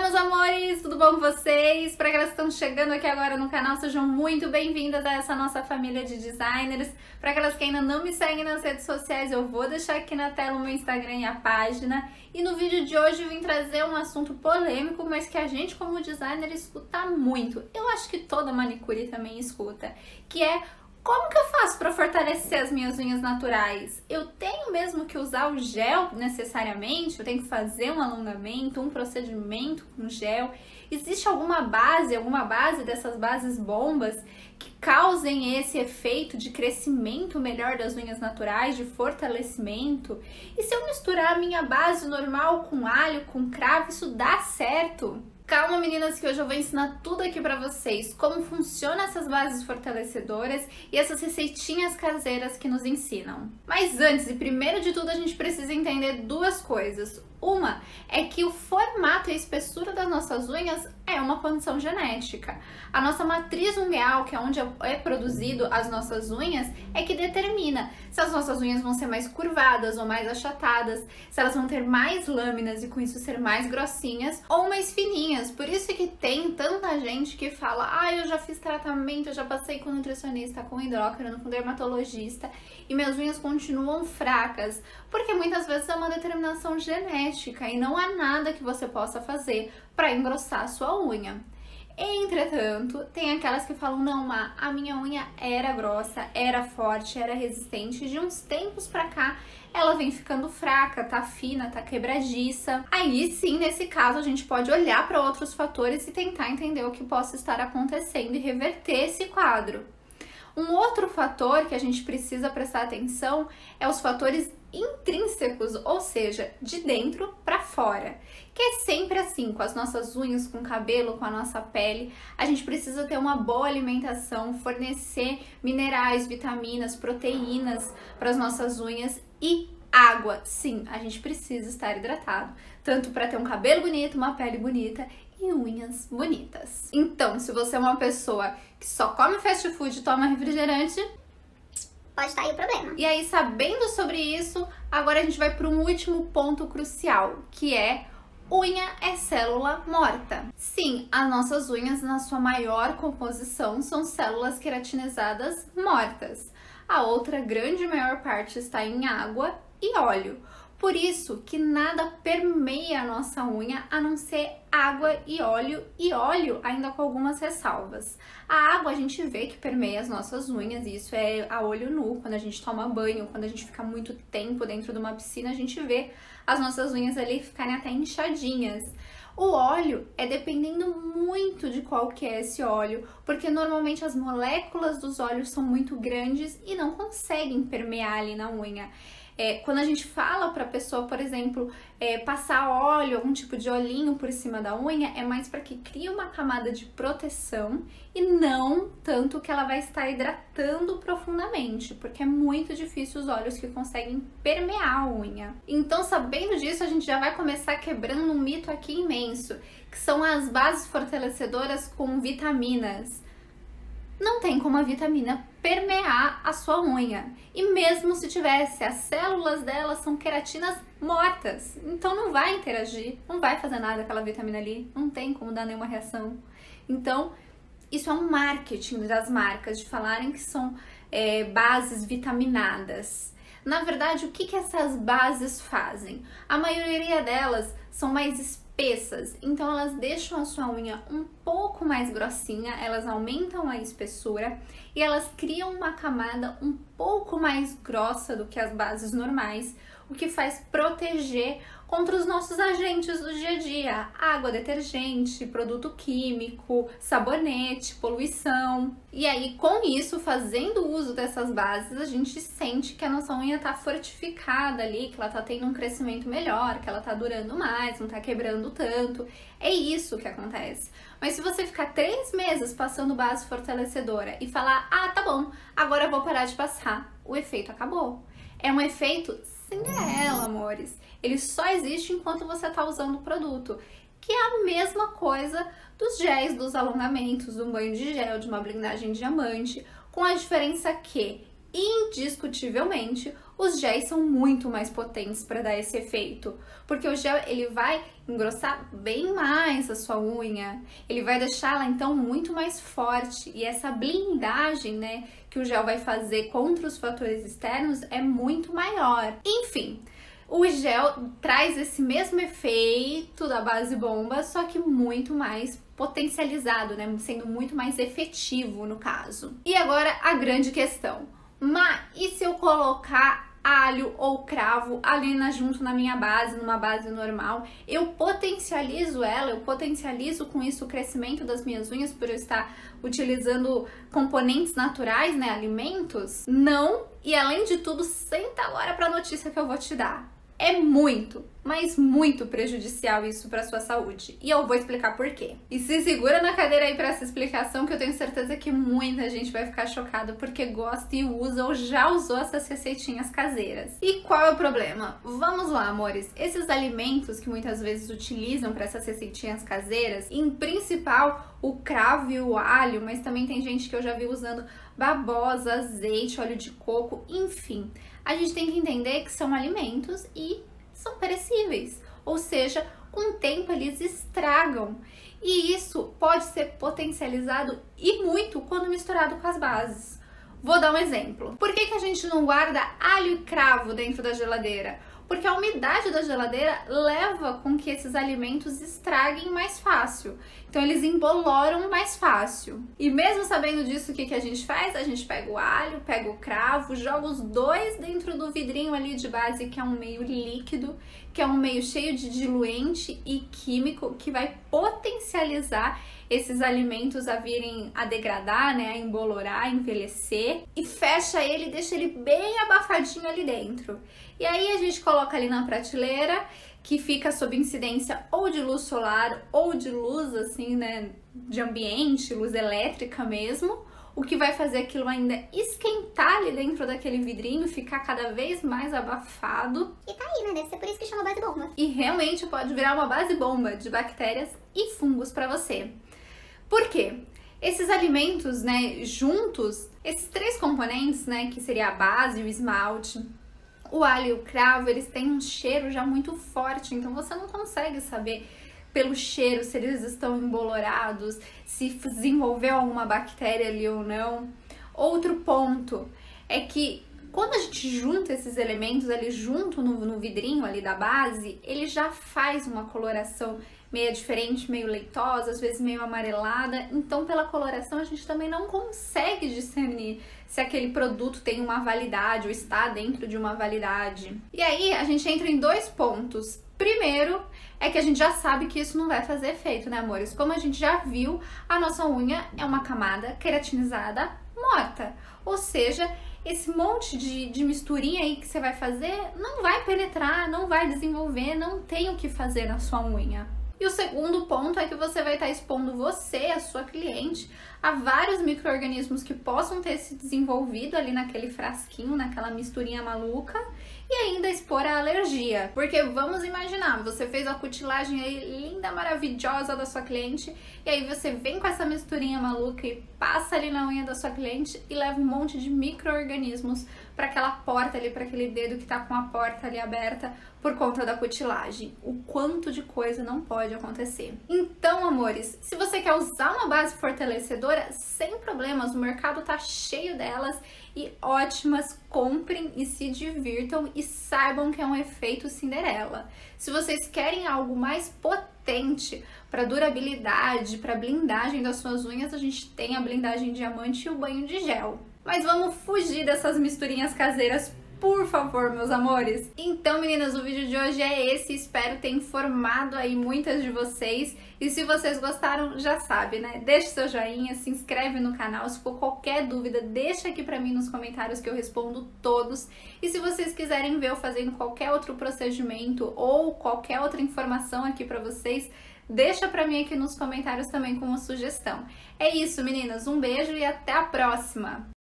meus amores, tudo bom com vocês? Para aquelas que estão chegando aqui agora no canal, sejam muito bem-vindas a essa nossa família de designers. Para aquelas que ainda não me seguem nas redes sociais, eu vou deixar aqui na tela o meu Instagram e a página. E no vídeo de hoje eu vim trazer um assunto polêmico, mas que a gente como designer escuta muito. Eu acho que toda manicure também escuta, que é: como que eu faço para fortalecer as minhas unhas naturais? Eu tenho mesmo que usar o gel necessariamente? Eu tenho que fazer um alongamento, um procedimento com gel? Existe alguma base dessas bases bombas que causem esse efeito de crescimento melhor das unhas naturais, de fortalecimento? E se eu misturar a minha base normal com alho, com cravo, isso dá certo? Calma, meninas, que hoje eu vou ensinar tudo aqui pra vocês, como funcionam essas bases fortalecedoras e essas receitinhas caseiras que nos ensinam. Mas antes e primeiro de tudo, a gente precisa entender duas coisas. Uma é que o formato e a espessura das nossas unhas é uma condição genética. A nossa matriz ungueal, que é onde é produzido as nossas unhas, é que determina se as nossas unhas vão ser mais curvadas ou mais achatadas, se elas vão ter mais lâminas e com isso ser mais grossinhas ou mais fininhas. Por isso que tem tanta gente que fala: eu já fiz tratamento, eu já passei com nutricionista, com endócrino, com dermatologista e minhas unhas continuam fracas, porque muitas vezes é uma determinação genética e não há nada que você possa fazer para engrossar a sua unha. Entretanto, tem aquelas que falam: não, Má, a minha unha era grossa, era forte, era resistente, e de uns tempos pra cá ela vem ficando fraca, tá fina, tá quebradiça. Aí sim, nesse caso, a gente pode olhar para outros fatores e tentar entender o que possa estar acontecendo e reverter esse quadro. Um outro fator que a gente precisa prestar atenção é os fatores intrínsecos, ou seja, de dentro para fora, que é sempre assim, com as nossas unhas, com o cabelo, com a nossa pele. A gente precisa ter uma boa alimentação, fornecer minerais, vitaminas, proteínas para as nossas unhas e água. Sim, a gente precisa estar hidratado, tanto para ter um cabelo bonito, uma pele bonita e unhas bonitas. Então, se você é uma pessoa que só come fast food e toma refrigerante, pode estar aí o problema. E aí, sabendo sobre isso, agora a gente vai para um último ponto crucial, que é: unha é célula morta. Sim, as nossas unhas, na sua maior composição, são células queratinizadas mortas. A outra grande maior parte está em água e óleo. Por isso que nada permeia a nossa unha a não ser água e óleo ainda com algumas ressalvas. A água a gente vê que permeia as nossas unhas, e isso é a olho nu. Quando a gente toma banho, quando a gente fica muito tempo dentro de uma piscina, a gente vê as nossas unhas ali ficarem até inchadinhas. O óleo é dependendo muito de qual que é esse óleo, porque normalmente as moléculas dos óleos são muito grandes e não conseguem permear ali na unha. Quando a gente fala para a pessoa, por exemplo, passar óleo, algum tipo de olhinho por cima da unha, é mais para que crie uma camada de proteção e não tanto que ela vai estar hidratando profundamente, porque é muito difícil os óleos que conseguem permear a unha. Então, sabendo disso, a gente já vai começar quebrando um mito aqui imenso, que são as bases fortalecedoras com vitaminas. Não tem como a vitamina permear a sua unha. E mesmo se tivesse, as células dela são queratinas mortas. Então não vai interagir, não vai fazer nada aquela vitamina ali, não tem como dar nenhuma reação. Então, isso é um marketing das marcas, de falarem que são bases vitaminadas. Na verdade, o que essas bases fazem? A maioria delas são mais espessas, então elas deixam a sua unha um pouco mais grossinha, elas aumentam a espessura e elas criam uma camada um pouco mais grossa do que as bases normais, o que faz proteger contra os nossos agentes do dia a dia: água, detergente, produto químico, sabonete, poluição. E aí, com isso, fazendo uso dessas bases, a gente sente que a nossa unha tá fortificada ali, que ela tá tendo um crescimento melhor, que ela tá durando mais, não tá quebrando tanto. É isso que acontece. Mas se você ficar 3 meses passando base fortalecedora e falar: tá bom, agora eu vou parar de passar, o efeito acabou. É um efeito Cinderela, amores. Ele só existe enquanto você está usando o produto, que é a mesma coisa dos géis, dos alongamentos, de um banho de gel, de uma blindagem diamante, com a diferença que indiscutivelmente, os géis são muito mais potentes para dar esse efeito, porque o gel ele vai engrossar bem mais a sua unha, ele vai deixá-la então muito mais forte, e essa blindagem, né, que o gel vai fazer contra os fatores externos é muito maior. Enfim, o gel traz esse mesmo efeito da base bomba, só que muito mais potencializado, né? Sendo muito mais efetivo no caso. E agora a grande questão. E se eu colocar alho ou cravo ali junto na minha base, numa base normal, eu potencializo ela, eu potencializo com isso o crescimento das minhas unhas por eu estar utilizando componentes naturais, né, alimentos? Não, e além de tudo, senta agora para a notícia que eu vou te dar. É muito, mas muito prejudicial isso para sua saúde. E eu vou explicar por quê. E se segura na cadeira aí para essa explicação, que eu tenho certeza que muita gente vai ficar chocada porque gosta e usa ou já usou essas receitinhas caseiras. E qual é o problema? Vamos lá, amores. Esses alimentos que muitas vezes utilizam para essas receitinhas caseiras, em principal o cravo e o alho, mas também tem gente que eu já vi usando babosa, azeite, óleo de coco, enfim. A gente tem que entender que são alimentos e são perecíveis, ou seja, com o tempo eles estragam. E isso pode ser potencializado e muito quando misturado com as bases. Vou dar um exemplo. Por que a gente não guarda alho e cravo dentro da geladeira? Porque a umidade da geladeira leva com que esses alimentos estraguem mais fácil. Então eles emboloram mais fácil. E mesmo sabendo disso, o que a gente faz? A gente pega o alho, pega o cravo, joga os dois dentro do vidrinho ali de base, que é um meio líquido, que é um meio cheio de diluente e químico, que vai potencializar esses alimentos a virem a degradar, né, a embolorar, a envelhecer, e fecha ele e deixa ele bem abafadinho ali dentro. E aí a gente coloca ali na prateleira, que fica sob incidência ou de luz solar ou de luz assim, né, de ambiente, luz elétrica mesmo, o que vai fazer aquilo ainda esquentar ali dentro daquele vidrinho, ficar cada vez mais abafado. E tá aí, né? Deve ser por isso que chama base bomba. E realmente pode virar uma base bomba de bactérias e fungos para você. Por quê? Esses alimentos, né, juntos, esses três componentes, né, que seria a base, o esmalte, o alho e o cravo, eles têm um cheiro já muito forte, então você não consegue saber pelo cheiro se eles estão embolorados, se desenvolveu alguma bactéria ali ou não. Outro ponto é que quando a gente junta esses elementos ali junto no vidrinho ali da base, ele já faz uma coloração meio diferente, meio leitosa, às vezes meio amarelada. Então, pela coloração, a gente também não consegue discernir se aquele produto tem uma validade ou está dentro de uma validade. E aí, a gente entra em dois pontos. Primeiro, é que a gente já sabe que isso não vai fazer efeito, né, amores? Como a gente já viu, a nossa unha é uma camada queratinizada morta. Ou seja, esse monte de misturinha aí que você vai fazer não vai penetrar, não vai desenvolver, não tem o que fazer na sua unha. E o segundo ponto é que você vai estar expondo você, a sua cliente, a vários micro-organismos que possam ter se desenvolvido ali naquele frasquinho, naquela misturinha maluca, e ainda expor a alergia. Porque vamos imaginar, você fez a cutilagem aí linda, maravilhosa da sua cliente, e aí você vem com essa misturinha maluca e passa ali na unha da sua cliente e leva um monte de micro-organismos para aquela porta ali, para aquele dedo que tá com a porta ali aberta por conta da cutilagem. O quanto de coisa não pode acontecer. Então, amores, se você quer usar uma base fortalecedora, sem problemas, o mercado tá cheio delas e ótimas, comprem e se divirtam e saibam que é um efeito Cinderela. Se vocês querem algo mais potente para durabilidade, para blindagem das suas unhas, a gente tem a blindagem diamante e o banho de gel. Mas vamos fugir dessas misturinhas caseiras, por favor, meus amores. Então, meninas, o vídeo de hoje é esse. Espero ter informado aí muitas de vocês. E se vocês gostaram, já sabe, né? Deixa seu joinha, se inscreve no canal. Se for qualquer dúvida, deixa aqui pra mim nos comentários que eu respondo todos. E se vocês quiserem ver eu fazendo qualquer outro procedimento ou qualquer outra informação aqui pra vocês, deixa pra mim aqui nos comentários também como sugestão. É isso, meninas. Um beijo e até a próxima!